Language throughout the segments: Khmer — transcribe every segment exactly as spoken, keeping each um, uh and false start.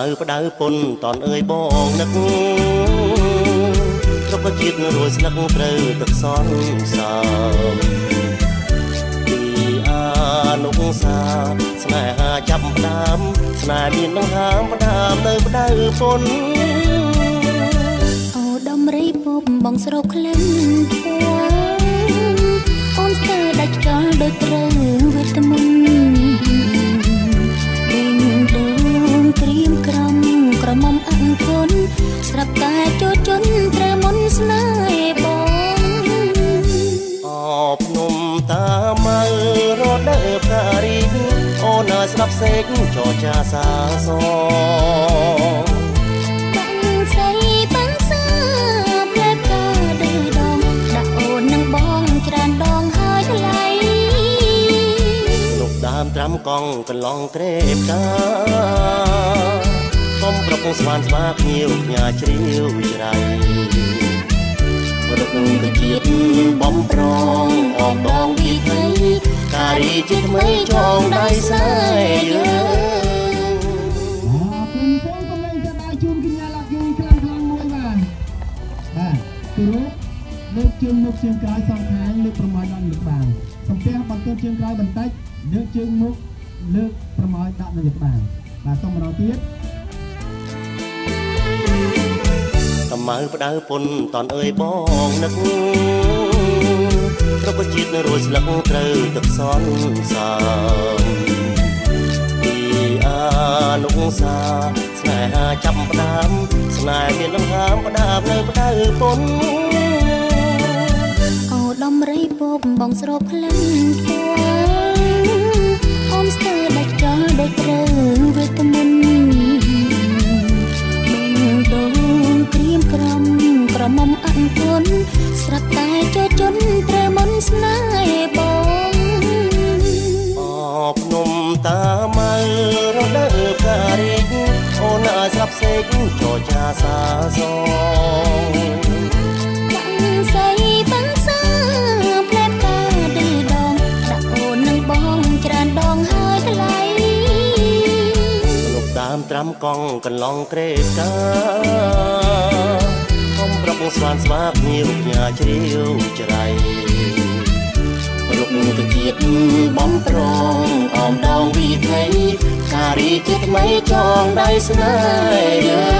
មើផ្ដៅពុនតនអើយបងនឹករុក្ខជាតិរួយស្លឹកត្រូវទឹកសន្សាមពីអានុសាស្នេហាចាប់ផ្ដើមស្នេហ៍មានដង្ហើមផ្ដើមនៅផ្ដៅពុនអូដំរីពុំបងស្រូបក្លិនធួអូនស្ទើរដាច់ចោលដោយត្រូវវេទមន្តដេញដូងក្រៀមក្រំក្រមុំអង្គុនស្រាប់តែចូលជន់ត្រូវមុនស្នេហ៍បងអភ្នំតាមើរដើបការីអូនឲ្យស្ដាប់សេកចរចាសាសបាំងស្អីបាំងសាផ្លែផ្កាដឺដងដាក់អូននឹងបងច្រើនដងហើយថ្លៃលោកដើមត្រាំកង់កន្លងក្រេបកាកុំប្រកងស្វានស្វាភ្ញៀវញ៉ាជ្រាវច្រៃរុក្ខជាតិបំប្រងអងដងពីថៃការីជាថ្មីចងដៃស្នេហ៍យើងអរគុណពងកុំលេងទៅដល់ជូនកញ្ញាឡាគីខ្លាំងខ្លាំងមួយបាទបាទគោរពលើកជើងមុខជើងក្រោយសងខាងលើកប្រមាថដល់លើកបាំងសំពះបន្ទោជើងក្រោយបន្តិចលើកជើងមុខលើកប្រមាថដាក់នៅលើក្បាលបាទសូមម្ដងទៀតតមើផ្ដៅពុនតនអើយបងនឹករុក្ខជាតិរួយស្លឹកត្រូវទឹកសន្សាមពីអានុសាស្នេហាចាប់ផ្ដើមស្នេហ៍មានដង្ហើមផ្ដើមនៅផ្ដៅពុនអូដំរីពុំបងស្រូបក្លិនធួអូនស្ទើរដាច់ចោលដោយត្រូវវេទមន្តក្រៀមក្រំក្រមុំអង្គុនស្រាប់តែចូលជន់ត្រូវមុនស្នេហ៍បងអភ្នំតាមើរដើបការីអូនឲ្យស្រាប់សេកចរចាសាសបាំងស្អីបាំងសាផ្លែផ្កាដឺដងដាក់អូននឹងបងច្រើនដងហើយថ្លៃលោកដើមត្រាំកង់កន្លងក្រេបកាកុំប្រកងស្វានស្វាភ្ញៀវញ៉ាជ្រាវច្រៃរុក្ខជាតិបំប្រងអមដងវិថីការីជាថ្មីចងដៃស្នេហ៍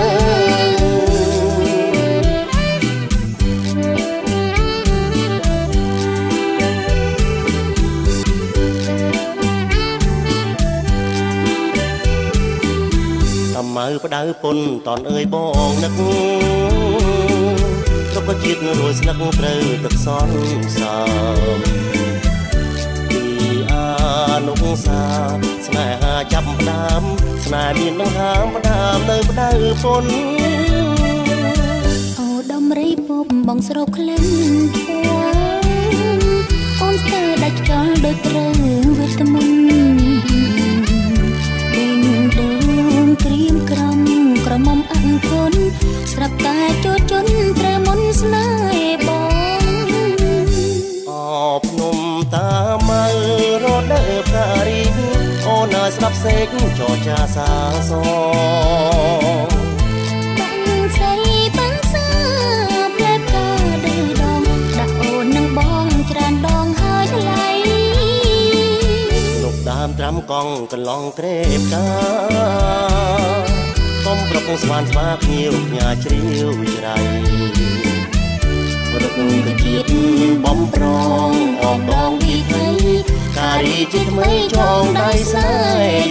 យើងតមើផ្ដៅពុនតនអើយបងនឹករុក្ខជាតិរួយស្លឹកត្រូវទឹកសន្សាមពីអានុសាស្នេហាចាប់ផ្ដើមស្នេហ៍មានដង្ហើមផ្ដើមនៅផ្ដៅពុនអូដំរីពុំបងស្រូបក្លិនធួអូនស្ទើរដាច់ចោលដោយត្រូវវេទមន្តដេញដូងក្រៀមក្រំក្រមុំអង្គុនស្រាប់តែចូលជន់ត្រូវមុនស្នេហ៍បងអភ្នំតាមើរដើបការីអូនឲ្យស្ដាប់សេកចរចាសាសបាំងស្អីបាំងសាផ្លែផ្កាដឺដងដាក់អូននឹងបងច្រើនដងហើយថ្លៃលោកដើមត្រាំកង់កន្លងក្រេបកាកុំប្រកងស្វានស្វាភ្ញៀវញ៉ាជ្រាវច្រៃរុក្ខជាតិបំប្រងអងដងវិថីការីជាថ្មីចងដៃស្នេហ៍